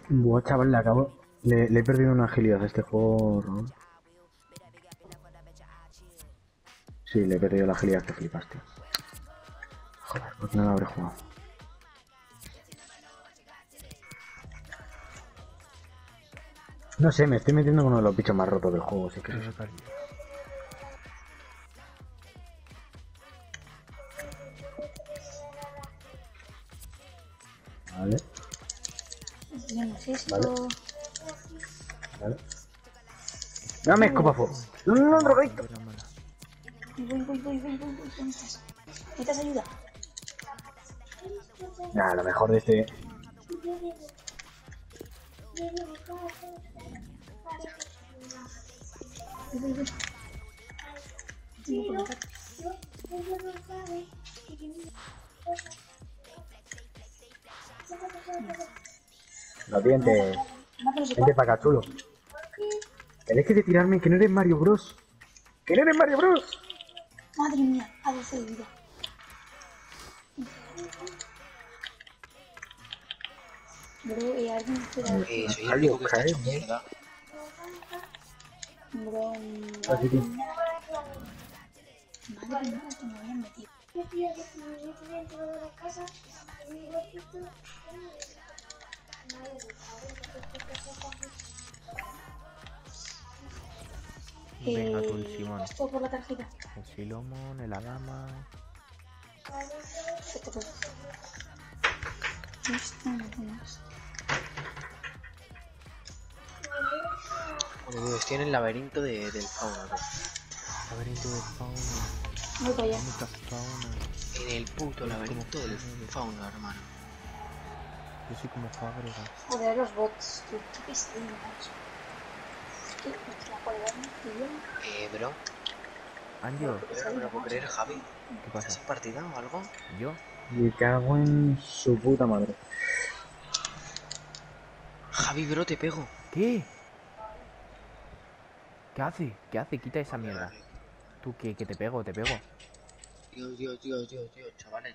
Buah, chaval, le acabo. Le he perdido una agilidad a este juego, ¿no? Sí, le he perdido la agilidad que flipas, tío. Joder, ¿por qué no lo habré jugado? No sé, me estoy metiendo con uno de los bichos más rotos del juego, sí que eso. Vale. Vale. Vale. ¡Dame escopafo! ¡No, no, no, drogadicto! Voy. ¿Necesitas ayuda? Nah, lo mejor de este... Los dientes. Vente para acá, chulo. Elige de tirarme que no eres Mario Bros. ¡Que no eres Mario Bros! Madre mía, a 12 de vida. Bro, alguien espera. Soy el único que está hecho mierda. Bro, Así que... madre mía, que me habían metido. Venga tú, el Simón. Esto por la tarjeta. El Silomon, el Adama. Esto por... Esto no tienes. Bueno, tío, estoy en el laberinto del fauna, bro. Laberinto de fauna. Voy para allá. Mucha fauna. En el puto laberinto del fauna, hermano. Yo soy como Fábrega. Joder, los bots. Qué piscina, macho. Es que la cualidad no es bien. Bro. Andio, ¿No lo puedo creer, Javi? ¿qué ¿Estás pasa? en partida o algo? ¿Yo? Me cago en su puta madre. Javi, bro, te pego. ¿Qué? ¿Qué hace? ¿Qué hace? Quita esa mierda. ¿Tú qué? Que te pego, te pego. Dios, chavales.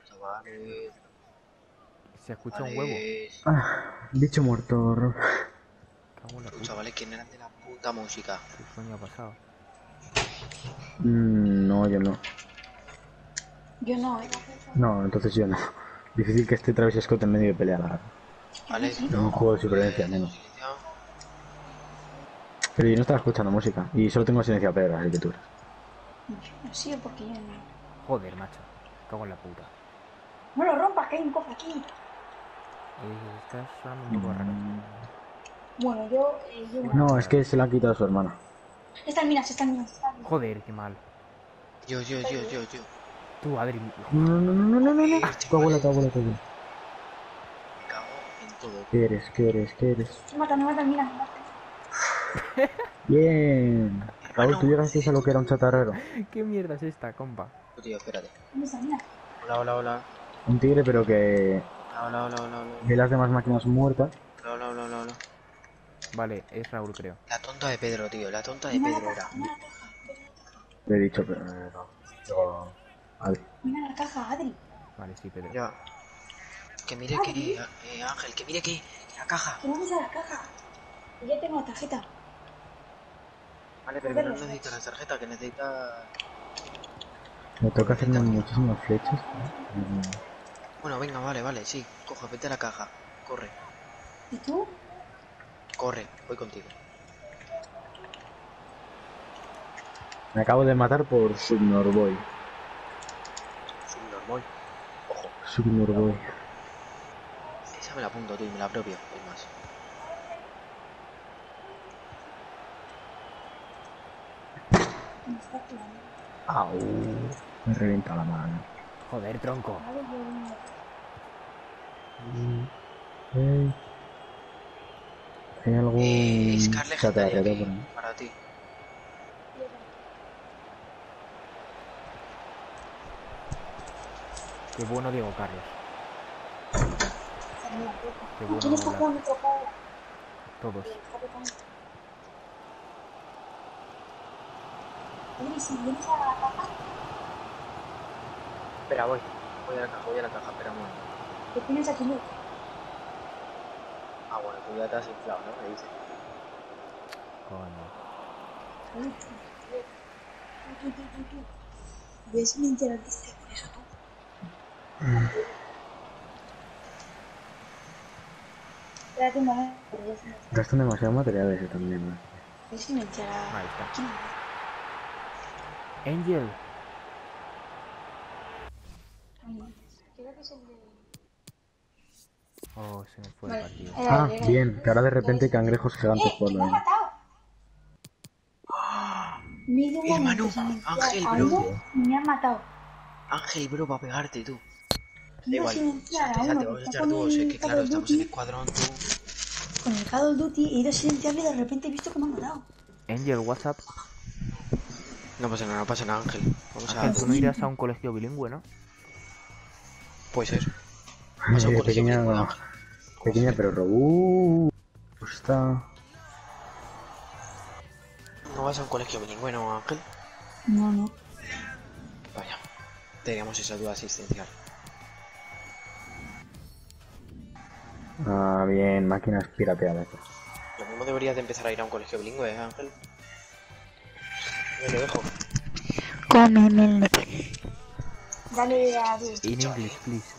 Se escucha un huevo. Ah, bicho muerto, bro. Cago en la puta. Chavales, ¿quién eran de la puta música? ¿Qué coño ha pasado? No, yo no. Yo no, No, entonces yo no. Difícil que esté Travis Scott en medio de pelea, la verdad. Vale, En un juego de supervivencia, menos. Pero yo no estaba escuchando música. Y solo tengo silencio a Pedro, así que tú. sí, porque yo no. Joder, macho. Cago en la puta. No lo rompas, que hay un cofre aquí. Estás sonando un poco raro. Bueno, yo... No, es que se la ha quitado su hermana. Están minas. Joder, qué mal. Yo. Tú, Adri. No. Tu abuela. Me cago en todo. ¿Qué eres? Me matan, minas. Bien. Raúl, ¿tú llegaste a lo que era un chatarrero? ¿Qué mierda es esta, compa? Tío, espérate. ¿Dónde están minas? Hola. Un tigre, pero que... Hola. ve las demás máquinas muertas. Hola. Vale, es Raúl, creo. La tonta de Pedro, tío. La tonta de Pedro era. Le he dicho, pero no. Luego... Vale. Mira la caja, Adri. Vale, sí, Pedro. Ya. Que mire que... Ángel, que mire que... La caja. Que vamos a la caja. Que ya tengo la tarjeta. Vale, pero que no necesita la tarjeta, que necesita... Me toca hacerme muchísimas flechas. Bueno, venga, vale, sí. Coja, vete a la caja. Corre. ¿Y tú? Corre, voy contigo. Me acabo de matar por Subnorboy. Subnormal. Ojo. Subnorboy. Esa me la apunto tú y me la apropio. Es más. Me está tirando. Au. Me revienta la mano. Joder, tronco. ¿Hay algún Scarlet chatarrero aquí, por ahí? para ti. Qué bueno Diego Carlos. Qué ¿Quién bueno está jugando otro juego? todos. Adri, si vienes a la caja, Espera, voy. Voy a la caja, espera un momento. que tienes aquí luz. Ah, bueno, tú ya te has inflado, ¿no? Me dice. Coño. Uy, tú. ¿Ves mi interaciste por eso tú? Espérate un momento, pero ya se me está. Gastan demasiado material ese también, ¿no? ¿Ves si me entera? Ahí está. ¿Quién? Angel. Creo que es el de... Oh, se me fue el Vale, partido. Ah, bien, que ahora de repente hay cangrejos gigantes por ¡Me lo ha menos. matado! Me he ido un momento Hermano, sin entrar Ángel, a bro. uno y me han matado. Ángel, bro, va a pegarte tú. Da Iba igual. sin entrar a Salte, uno salte, que vamos a está echar con dúos. Es que el Call claro, of estamos en Duty. escuadrón, tú. Con el Call of Duty he ido sin entrarle y de repente he visto que me han matado. Angel, WhatsApp. No pasa nada, no pasa nada, Ángel. Vamos a... Ángel, tú no irás a un colegio bilingüe, ¿no? Puede ser. Vas a un colegio Pequeña, bilingüe, Ángel. pequeña pero robusta. ¿No vas a un colegio bilingüe, no, Ángel? No. Vaya. Teníamos esa duda asistencial. Ah, bien, máquinas pirateadas. Lo mismo deberías de empezar a ir a un colegio bilingüe, ¿eh, Ángel? Me lo dejo. Cómeme. Dale a Dios. In English, please.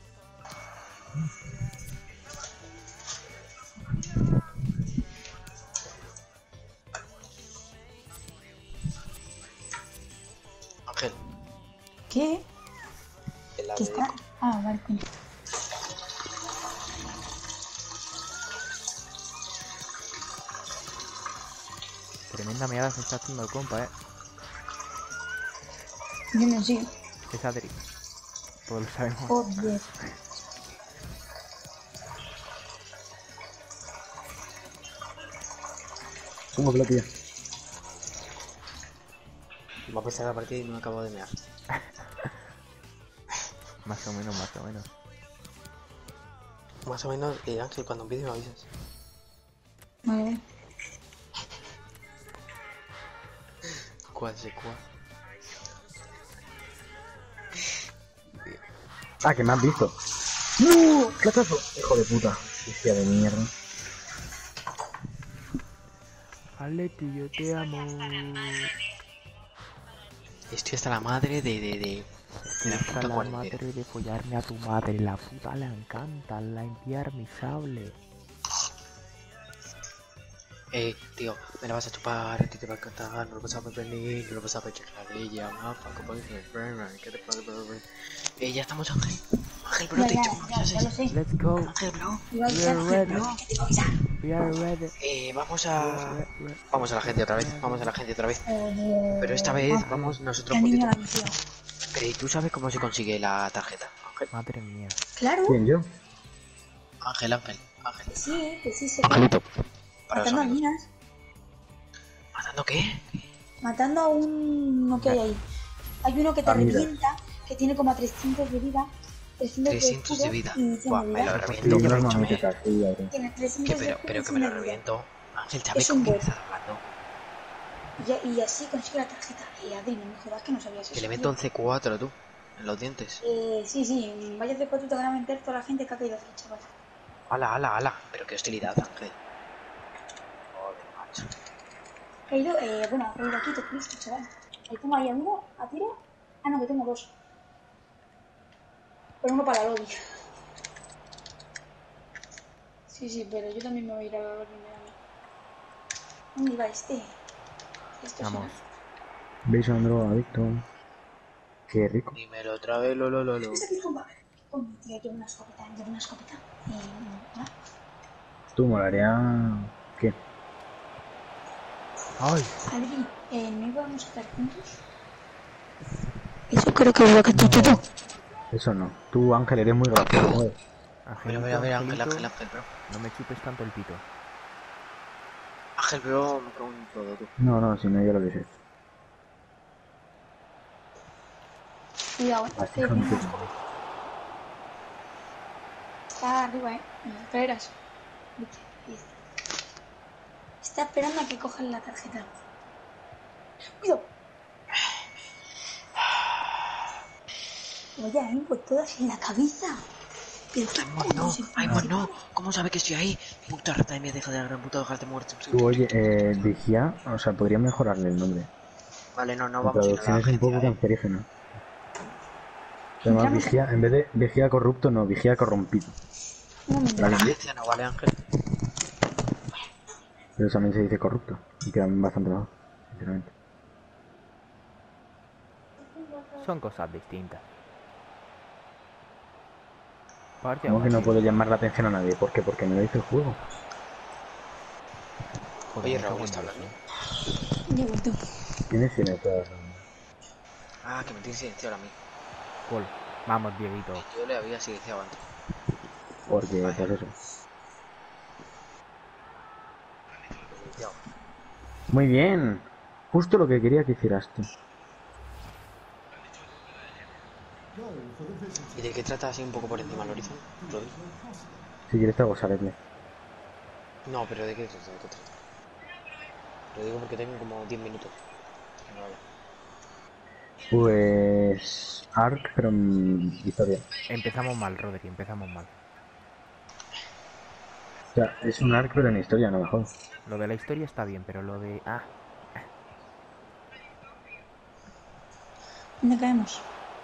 Ángel, ¿Qué? el lado ¿Qué de... está? Ah, vale. Tremenda meada se está haciendo el compa, Yo sí. Es Adri. Todos lo sabemos. Joder. ¿Cómo que lo tía? Va a empezar la partida y no acabo de mear. Más o menos, más o menos. Más o menos, Ángel, cuando empieces me avisas. Vale. ¿Cuál se cuál? Ah, que me has visto. ¡No! ¡Clatazo! Hijo de puta. Hostia de mierda. Aleti, yo te amo. Estoy hasta la madre de la Hasta puta la cuarentena. madre de follarme a tu madre. La puta le encanta la enviar mi sable. Tío, me la vas a chupar, a ti te va a encantar, no lo vas a venir, no lo vas a pedir la ella, ya estamos, Ángel. Ángel, bro, te he dicho que me Ya lo avisases. sé. Let's go. Ángel, bro. Iba a We avisar, are ready. bro, que te iba a avisar. We are ready. Vamos a... Vamos a la gente otra vez, vamos a la gente otra vez. Pero esta vez vamos nosotros Ya un niño poquito. la misión. Pero ¿y tú sabes cómo se consigue la tarjeta? Ángel, Madre mía. Claro. ¿Quién, yo? Ángel. Que sí, se Angelito. Para los matando a amigos. minas. ¿Matando qué? Matando a uno que hay ahí. Hay uno que te Amiga. revienta, que tiene como a 300 de vida. 300 300 de escudo vida. Y 100 Buah, de me vida. lo Sí, reviento, unas escúchame. mamíticas, sí, ya sé. Tiene ¿Qué? 300 de escudo Pero y que me 100 lo de vida. reviento. Ángel, ¿sabes Es con un quién bot. estás hablando? Y así consigue la tarjeta. Y Adri, no me jodas que no sabías Que eso, le meto tío. un C4 tú, en los dientes. Sí. Vaya de cuatro te van a meter toda la gente que ha caído aquí, chaval. ¡Hala! Pero qué hostilidad, Ángel. Joder, macho. Ha caído, ha caído aquí, te Cristo, chaval. Ahí tengo ahí a uno, a tiro. Ah, no, que tengo dos. Pero uno para la lobby. Sí, pero yo también me voy a ir a la lobby, me da miedo. ¿Dónde iba este? Esto Vamos. ¿Veis a un drogadicto? Qué rico. Dímelo otra vez, lo. ¿Esta qué comba? ¿Qué comba? Tío, llevo una escopeta, ¿no? Tú molaría... ¿Qué? ¡Ay! Adri, ¿no íbamos a estar juntos? Eso creo que es lo que tú No, eso no. Tú, Ángel, eres muy gracioso, joder. Angelito, A ver, Angelito, Ángel, bro. no me chupes tanto el pito. Ángel, bro, me cago en todo, tú. No, si no, yo lo que sé. Cuidado, Así que con tiene tu... una escopeta. Está arriba, en las escaleras. Viste, ahí está. Está esperando a que cojan la tarjeta. ¡Cuidado! Oye, ahí, pues todas en la cabeza. Pero qué Aymon, coño no, se Aymon, no. ¿Cómo sabe que estoy ahí? Puta rata de mierda, hija de la gran puta, dejarte muerto. Tú, oye, vigía, o sea, podría mejorarle el nombre. Vale, no La vamos a ir a la traducción es un poco agencia, cancerígena. Además, Entramos vigía, en vez de vigía corrupto, no, vigía corrompido. un momento. La ¿Vale? agencia no vale, Ángel. Pero también se dice corrupto. Y queda bastante mal, sinceramente. Son cosas distintas. Parte ¿Cómo aún que no así. puedo llamar la atención a nadie? ¿Por qué? Porque me lo dice el juego. Joder, Oye, me cago Raúl en está Dios, hablando. Ya he vuelto. Tienes silenciado. Ah, que me tiene silenciado a mí. Gol. Vamos, Dieguito. Yo le había silenciado antes. Porque, Vaya, pues eso. silenciado. Muy bien. Justo lo que quería que hicieras tú. ¿Y de qué trata así un poco por encima del horizonte, Rodri? Si quieres te hago saberle. No, pero ¿de qué trata? ¿De qué trata? Lo digo porque tengo como 10 minutos. No, vale. Pues... Ark, pero en historia. Empezamos mal, Rodri, empezamos mal. O sea, es un Ark, pero en historia, no mejor. Lo de la historia está bien, pero lo de... Ah, ¿Dónde caemos?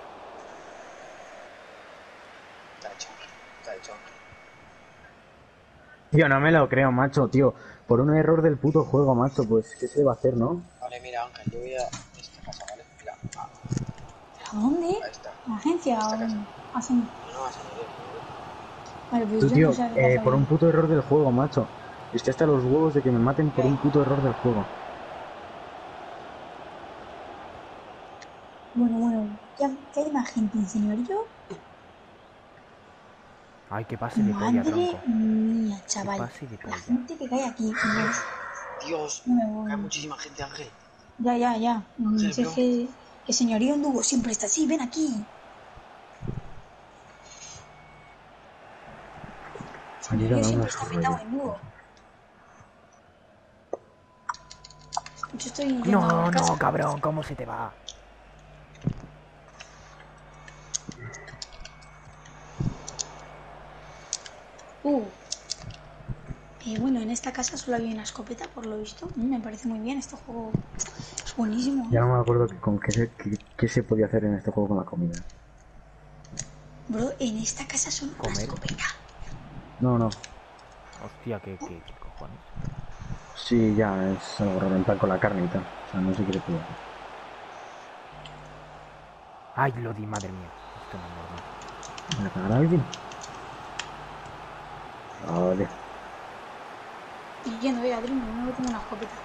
Está hecho, Ángel. Está hecho, Ángel. Tío, no me lo creo, macho, tío. Por un error del puto juego, macho, pues, ¿qué se va a hacer, no? Vale, mira, Ángel, yo voy a esta casa, ¿vale? Mira, ¿A dónde? a esta. ¿A la agencia Esta o casa. a San- No, a San Miguel, San Miguel. Vale, pues Tú, yo no tío, sé a qué casa por un voy. puto error del juego, macho. Estoy hasta los huevos de que me maten por un puto error del juego. Bueno, ¿qué hay más gente en señorío? ay, que pase de polla, Madre tronco. mía, Que chaval. pase de La polla. gente que cae aquí. Dios, Dios, no me hay voy. muchísima gente, Ángel. Ya. Ángel, Si es bro. que señorío Ndugo siempre está así, ven aquí. Aquí Señorío cada uno a siempre su está rollo. petado en Ndugo. Yo estoy yendo a No, casa. no, cabrón, ¿cómo se te va? Uh, bueno, en esta casa solo hay una escopeta, por lo visto. Me parece muy bien, este juego es buenísimo, Ya ¿eh? no me acuerdo con qué se podía hacer en este juego con la comida. Bro, en esta casa solo una Comer. escopeta. No. Hostia, ¿qué cojones? Sí, ya, es algo raro, en plan con la carne y tal. O sea, no sé qué le puedo hacer. Ay, lo di, madre mía. Esto no es normal. ¿Me la pegará alguien? Vale. Y yendo, Adri, no tengo una escopeta.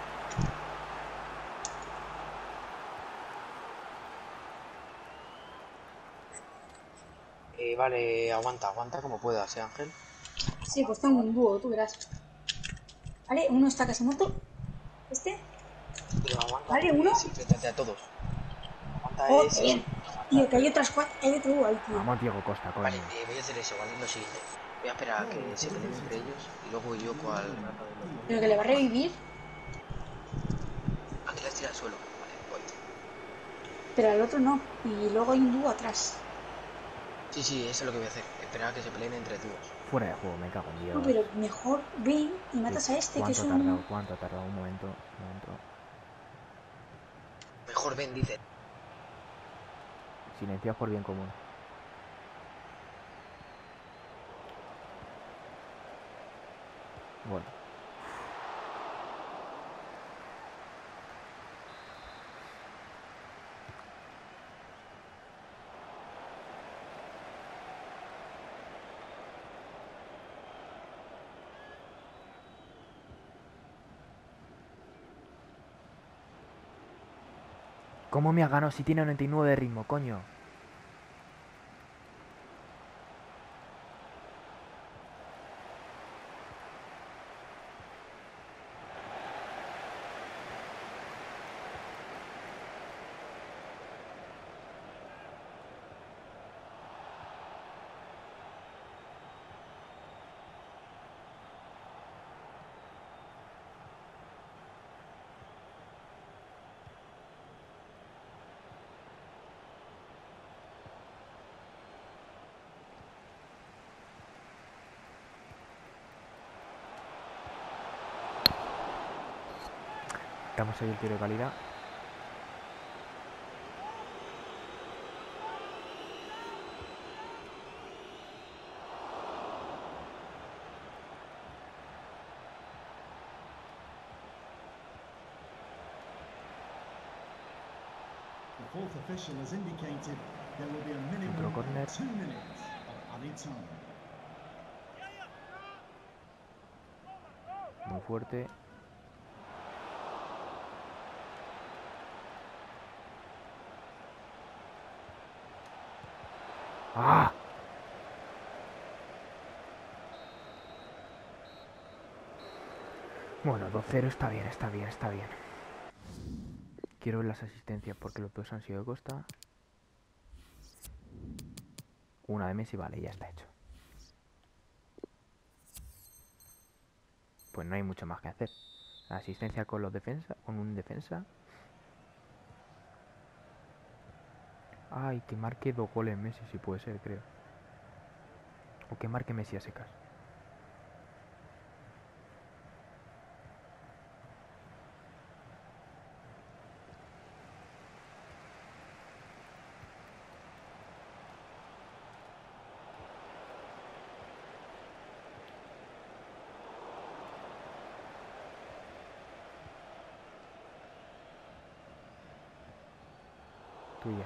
Vale, aguanta como puedas, Ángel. Sí, pues tengo un dúo, tú verás. Vale, uno está casi muerto. ¿Este? Pero aguanta, Vale, no uno. es enfrentarte a todos. Aguanta ese. Joder. Tío, que hay otras cuatro. Hay otro dúo ahí, tío. Vamos, Diego Costa, Vale, coño. voy a hacer eso, ¿vale? Lo siguiente. Voy a esperar a que se peleen entre ellos y luego yo cual rata de los Pero zombies. que le va a revivir. Ángel las tira al suelo. Vale, voy. Pero al otro no. Y luego hay un dúo atrás. Sí, eso es lo que voy a hacer. Esperar a que se peleen entre dúos. Fuera de juego, me cago en No, Dios. pero mejor ven y matas a este, que es ¿Cuánto ha un. tardado? ¿Cuánto ha tardado? Un momento. Mejor ven, dice. Silenciados por bien común. Bueno. ¿Cómo me ha ganado si tiene 99 de ritmo, coño? Damos ahí el tiro de calidad. The fourth official has indicated there will be a minimum Otro córner. of 2 minutes of added time. Muy fuerte. ¡Ah! Bueno, 2-0 está bien, está bien, está bien. Quiero ver las asistencias porque los dos han sido de Costa. Una de Messi, vale, ya está hecho. Pues no hay mucho más que hacer. Asistencia con los defensa, con un defensa. Ay, que marque 2 goles Messi, si puede ser, creo. O que marque Messi a secas. Tuya.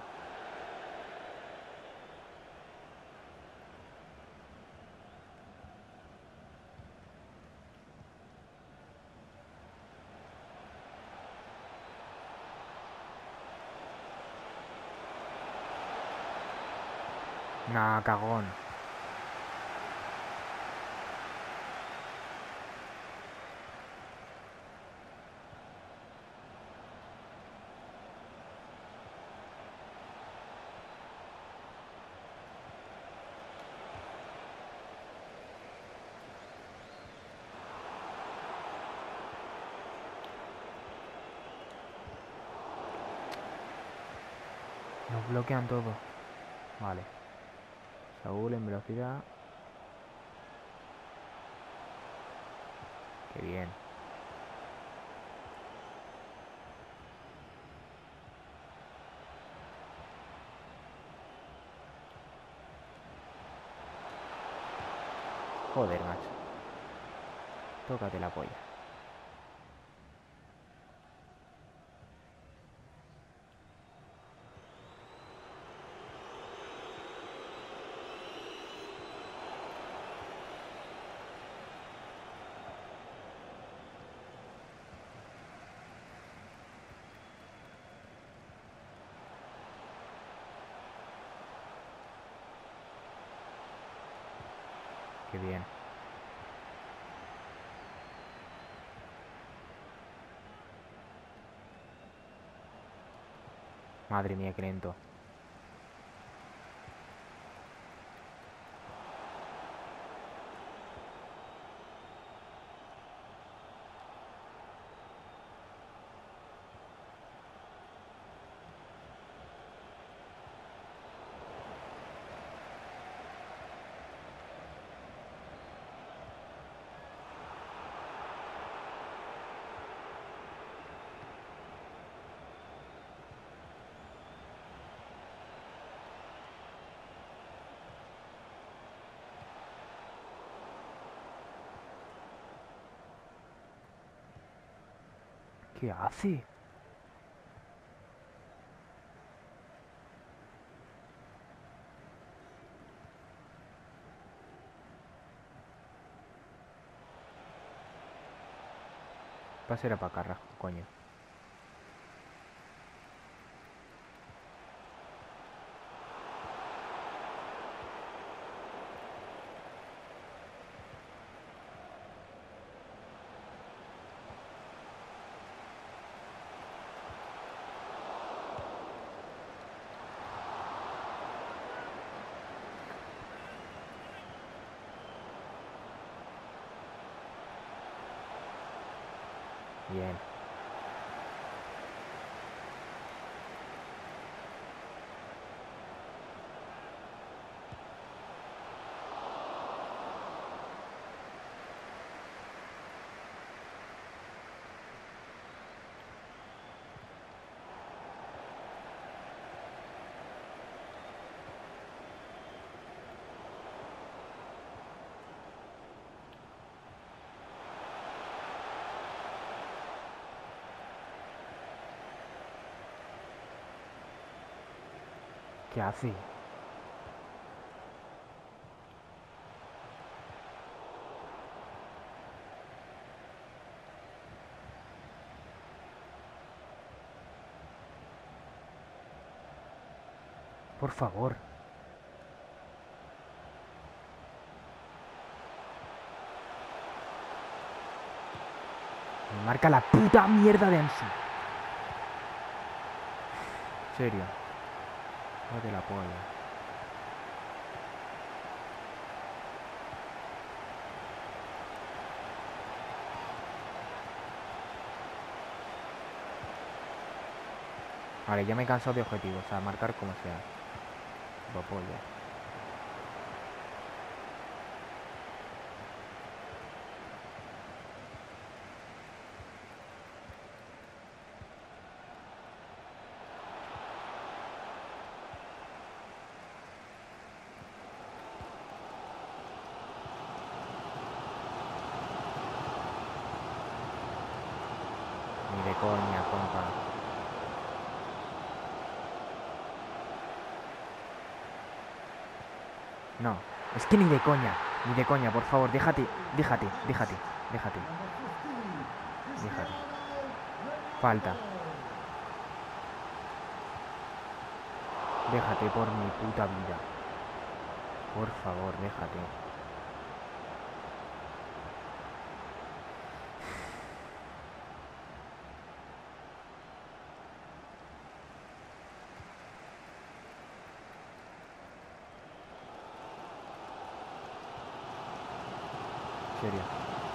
Nah, cagón. Nos bloquean todo. Vale. Saúl en velocidad. Qué bien. Joder, macho. Tócate la polla. Qué bien. Madre mía, qué lento. ¿Qué hace? Pase era para Carrasco, coño. Bien. ¿Qué hace? Por favor. Me marca la puta mierda de Ansu. En serio. No te la polla. Vale, ya me he cansado de objetivos. O sea, marcar como sea. Lo polla. Ni de coña, compa. No, es que ni de coña, por favor, déjate. Falta. Déjate por mi puta vida. Por favor, déjate. En serio.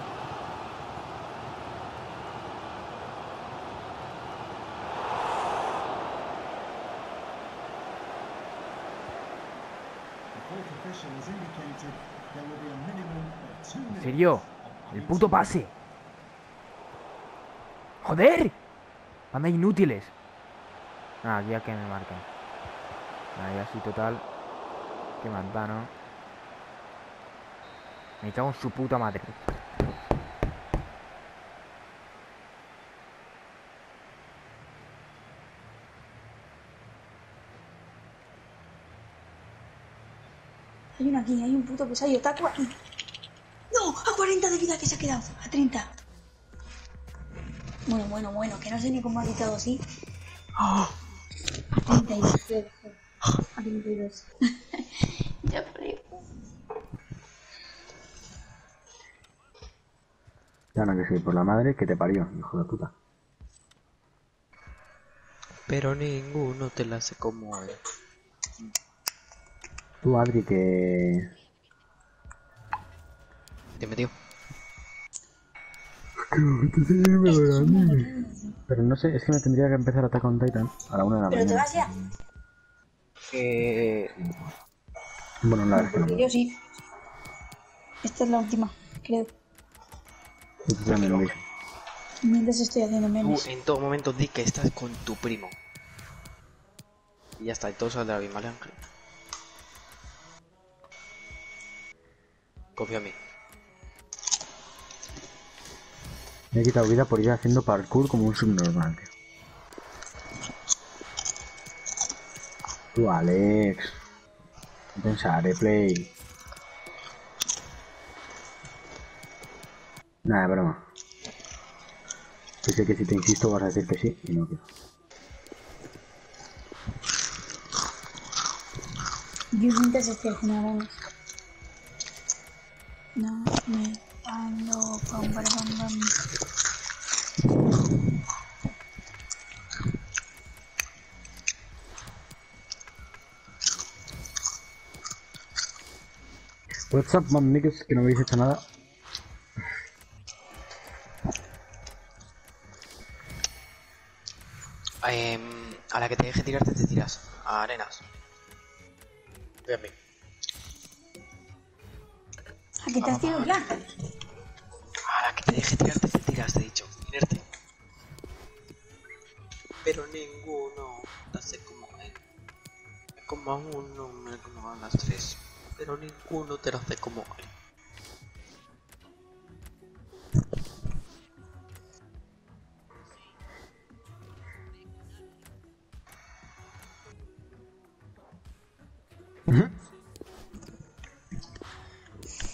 The fourth official has indicated there will be a minimum of 2 ¿En minutes serio? of El added puto time. pase. ¡Joder! Anda inútiles. Ah, ya que me marcan. Ahí así total. Que mantano. Me cago en su puta madre. Hay uno aquí, hay un puto pesayo. Taco aquí. ¡No! A 40 de vida que se ha quedado. A 30. Bueno. Que no sé ni cómo ha quitado así. A 32. A 32. Ya creo. Ya no, que soy por la madre que te parió, hijo de puta. Pero ninguno te la hace como él. Tú, Adri, que... Dime, tío. Pero no sé, es que me tendría que empezar a atacar on Titan a la 1 de la Pero te mañana. vas ya. Bueno, la verdad es que no. Porque yo sí. Esta es la última, creo. Tú también, Luis. Mientras estoy haciendo Tú memes. en todo momento di que estás con tu primo. Y ya está, y todo saldrá bien, ¿vale, Ángel? Confía en mí. Me he quitado vida por ir haciendo parkour como un subnormal, tío. Tú, Alex. Pensaré, play. Nada, broma. Yo sé que si te insisto vas a decir que sí y no quiero. Yo mientras estoy haciendo memes. No me ando con bam. What's up, mom niggas, que no me habéis hecho nada. A la que te deje tirarte te tiras. A arenas. Confía en mí. ¿A qué te has tirado ya? A la que te deje tirarte te tiras, te he dicho. Inerte. Pero ninguno te hace como él. Me como a uno, me como a las tres. Pero ninguno te lo hace como él.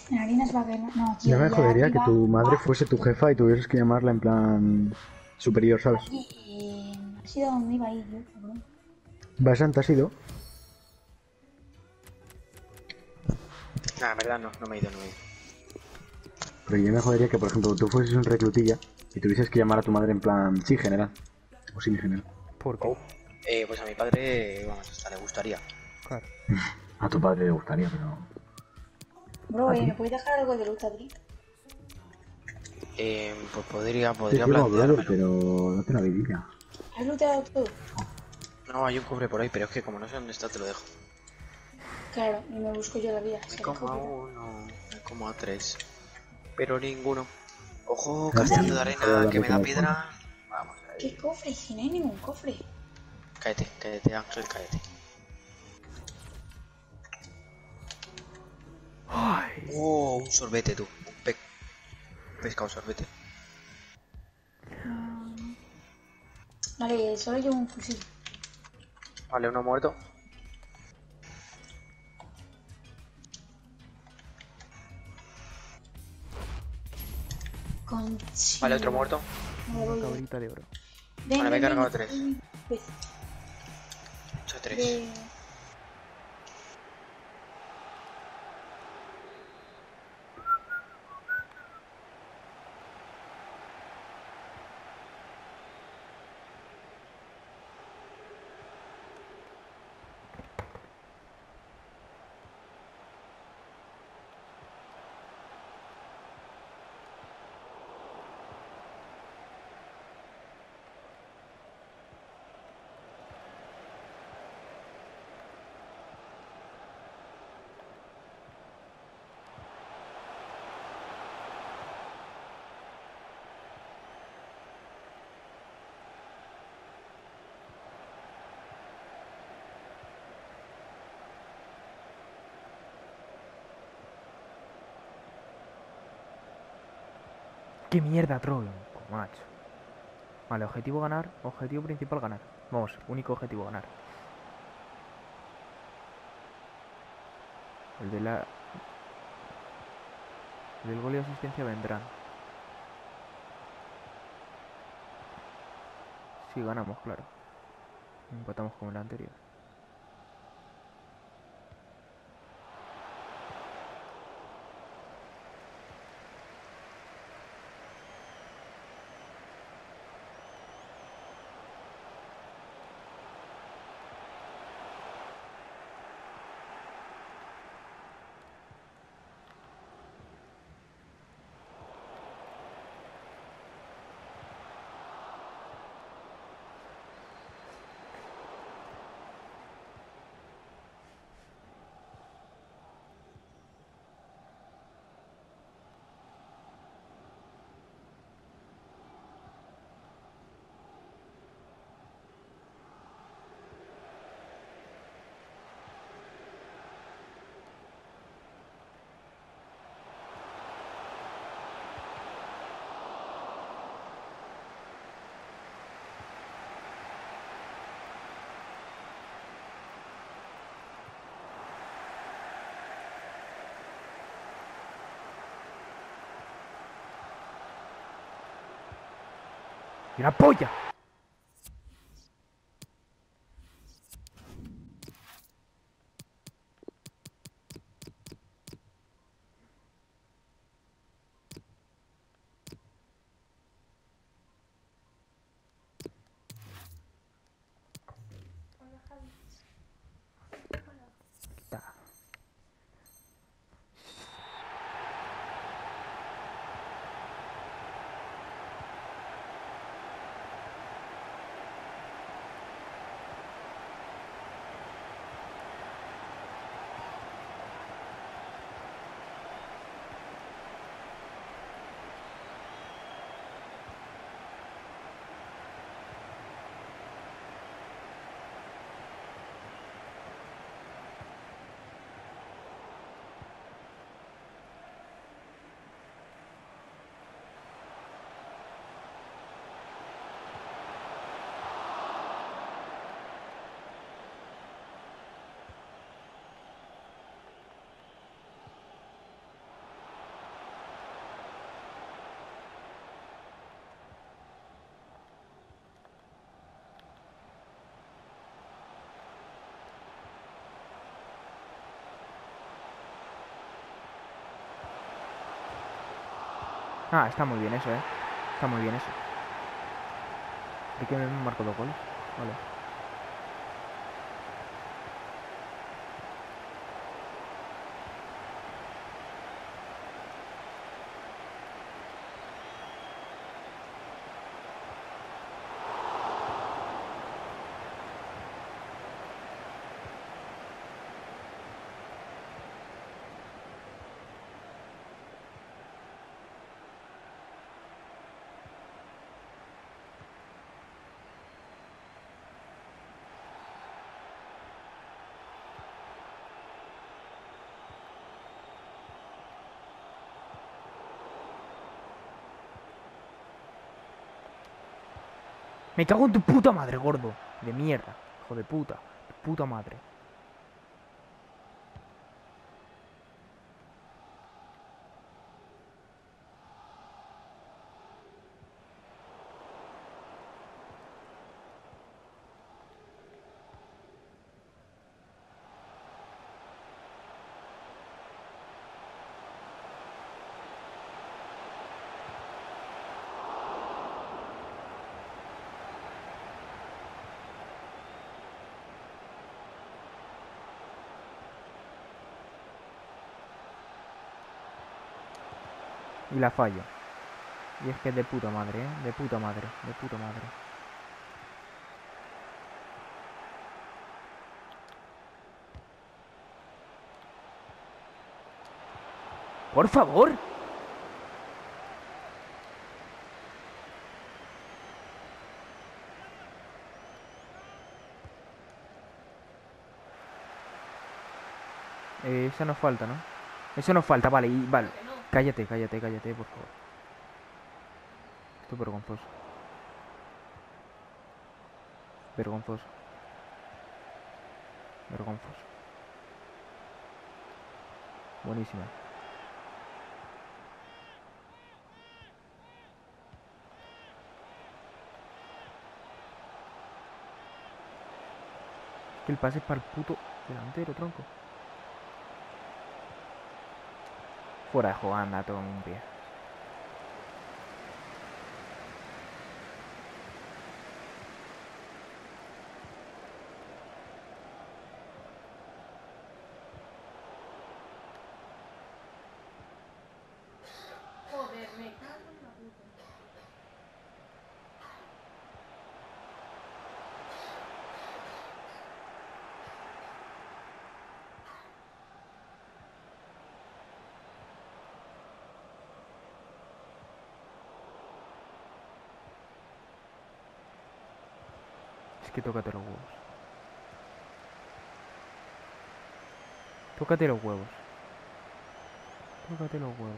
En harinas va a no. No, tío. Ya me ya jodería que arriba- tu madre fuese tu jefa y tuvieras que llamarla en plan superior, ¿sabes? Ha sido donde iba a ir yo, cabrón. Bastante ha sido. Nah, en verdad no me he ido, no me he ido. Pero yo me jodería que, por ejemplo, tú fueses un reclutilla y tuvieses que llamar a tu madre en plan, sí, general. O sí, mi general. ¿Por qué? Oh, pues a mi padre, vamos, hasta le gustaría. Claro. A tu padre le gustaría, pero... Bro, ¿A ti? ¿me puedes dejar algo de luz, Adri? Pues podría Te digo, brother, planteármelo. pero date una vidilla. ¿Has looteado todo? No, hay un cobre por ahí, pero es que como no sé dónde está, te lo dejo. Claro, y me busco yo la vida. Me será como a complicado. uno, me como a tres. Pero ninguno. Ojo, Gracias. castillo de arena que me da piedra. Vamos, ¿Qué cofre? Si no hay ningún cofre. cállate, Ángel, cállate. Ay. Oh, un sorbete, tú. Un pescado sorbete. Vale, solo llevo un fusil. Vale, uno muerto. Con... Vale, otro muerto. Vale, voy. Cabrita de oro. Ven, Vale, me he ven, cargado ven. 3. Pues, 3. de- ¡Qué mierda, Troll! Macho. Vale, objetivo ganar. Objetivo principal ganar. Vamos, único objetivo ganar. El de la... El del gol y asistencia vendrán. Sí, ganamos, claro. Empatamos como el anterior. ¡Y una polla! Quita. Ah, está muy bien eso, Está muy bien eso. ¿De qué me marco 2 goles? Vale. Me cago en tu puta madre, gordo. De mierda. Hijo de puta. Tu puta madre. Y la fallo. Y es que es de puta madre, De puta madre. De puta madre. ¡Por favor! Esa no falta, ¿no? Eso no falta, vale, vale. Cállate, cállate, cállate, por favor. Esto es vergonzoso. Vergonzoso. Vergonzoso. Buenísima. Que el pase es para el puto delantero, tronco. Fuera de juego, anda, todo en un pie. Joder, me cago en la puta. Es que tócate los huevos. Tócate los huevos. Tócate los huevos.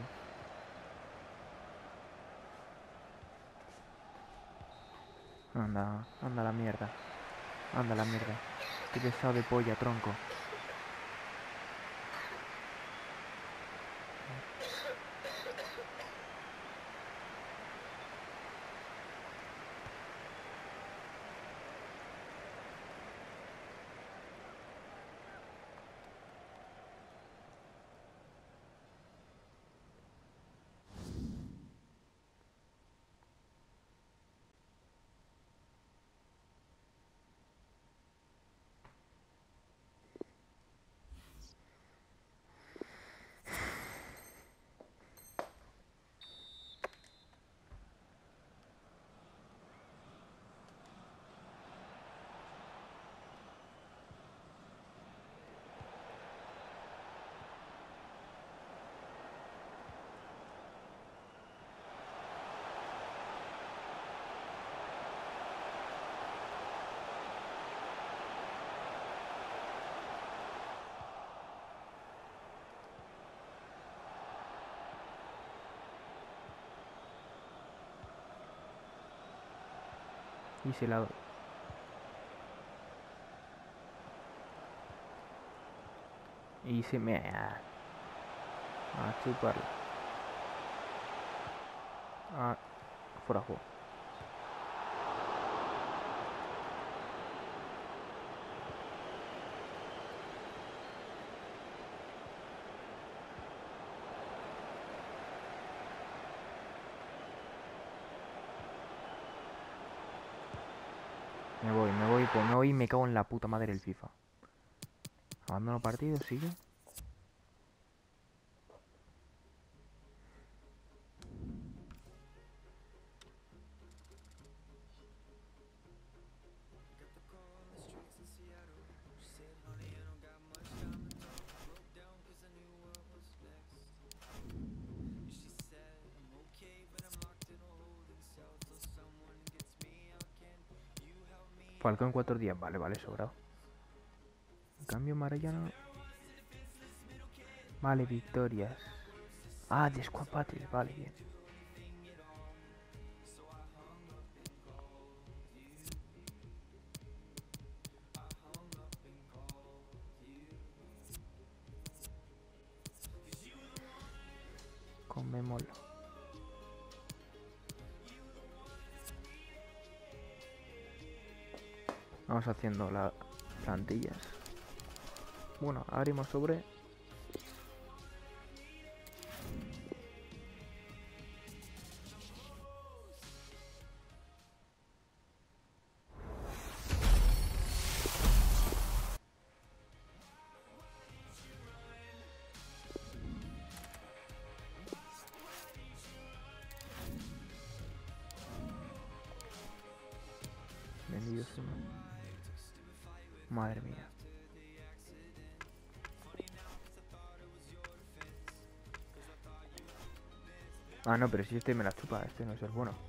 Anda, anda la mierda. Anda la mierda. Qué pesado de polla, tronco. Y se la doy. Y se me... A chuparla. Fuera de juego. pues me voy y me cago en la puta madre el FIFA. Abandono partido, sigue. Falcao en 4 días, vale, sobrado. En cambio, Marellano. Vale, victorias. Ah, descuapates, vale, bien. Comémoslo. Vamos haciendo las plantillas. Bueno, abrimos sobre. Vendidos uno. Madre mía. Ah, no, pero si este me la chupa, este no es el bueno.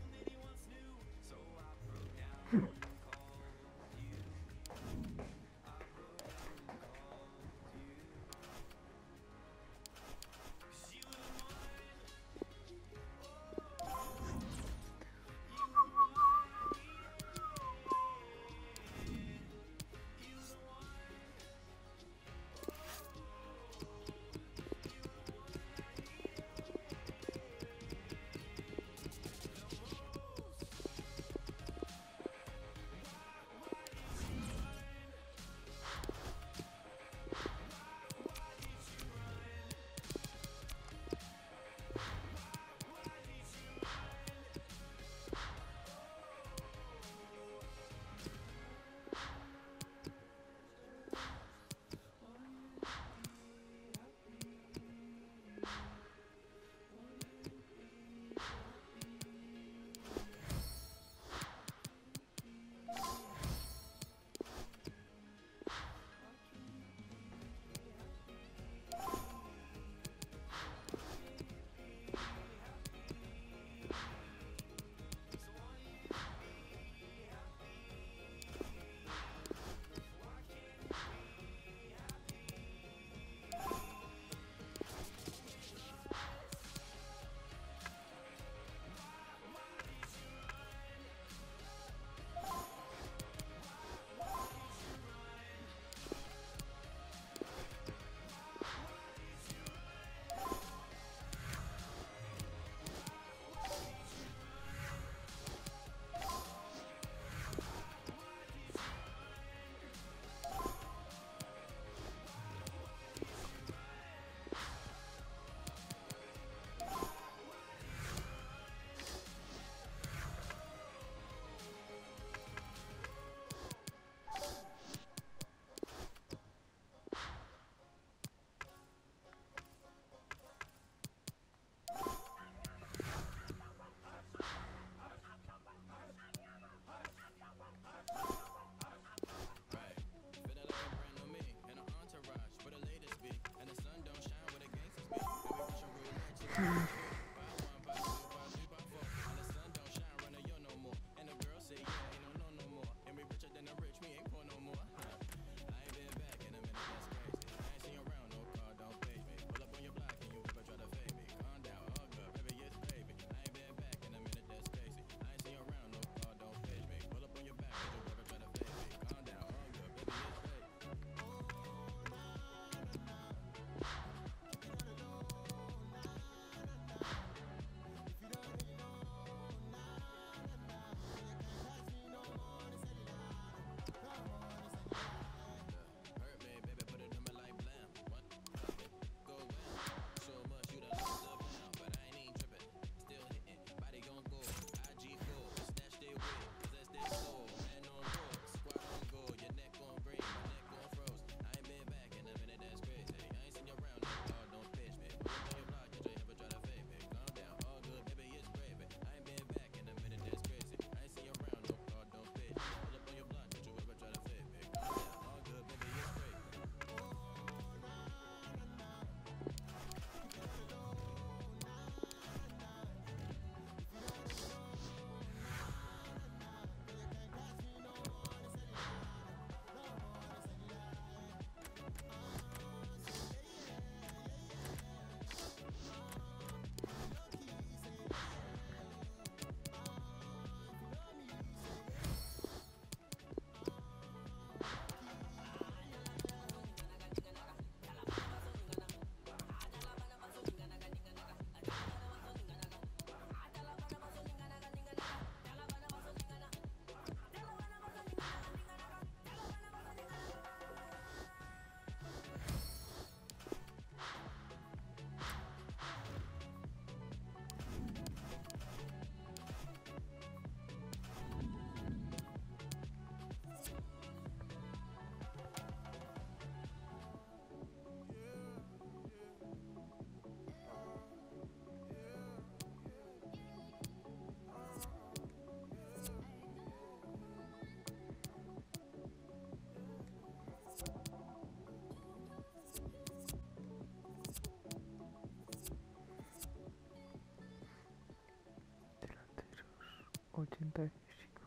80 de físico.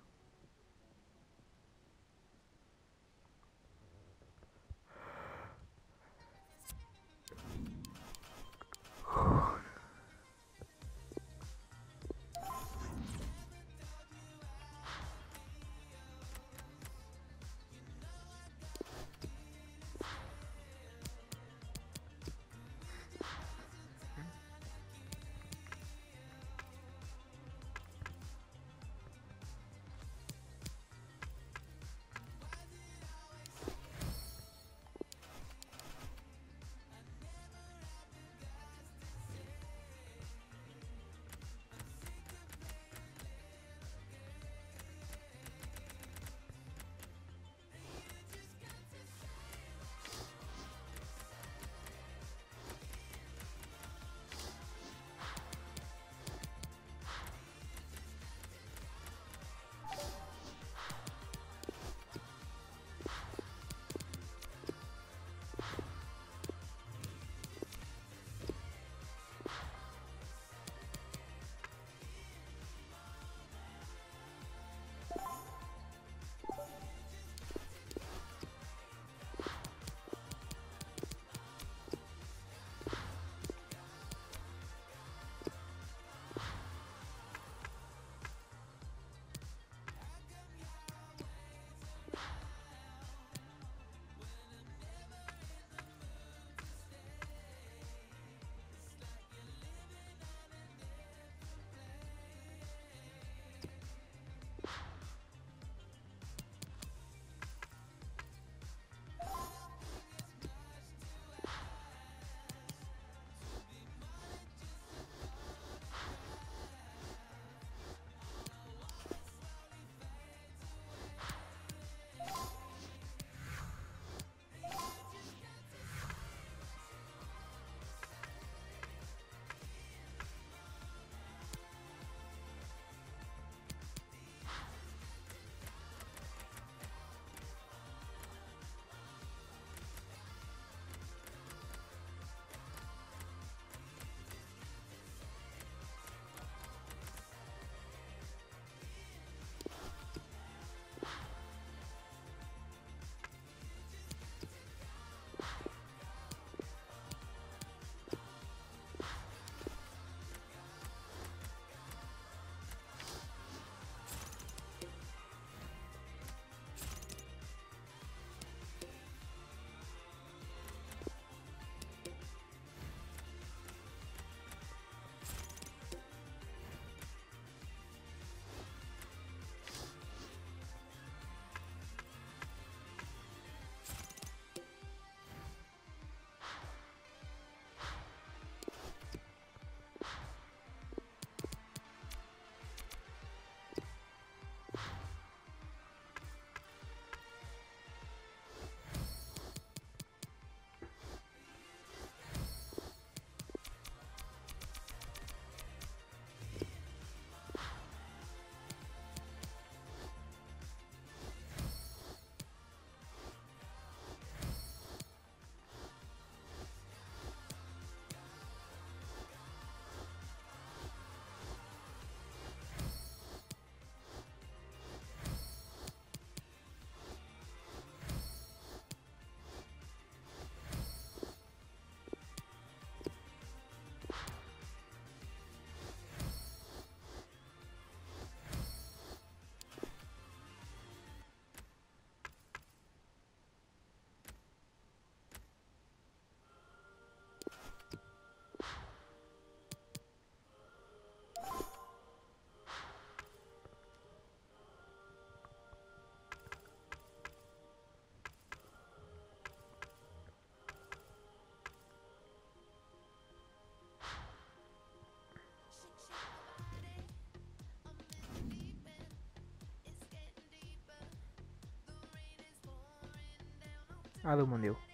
Adéu, mon Déu.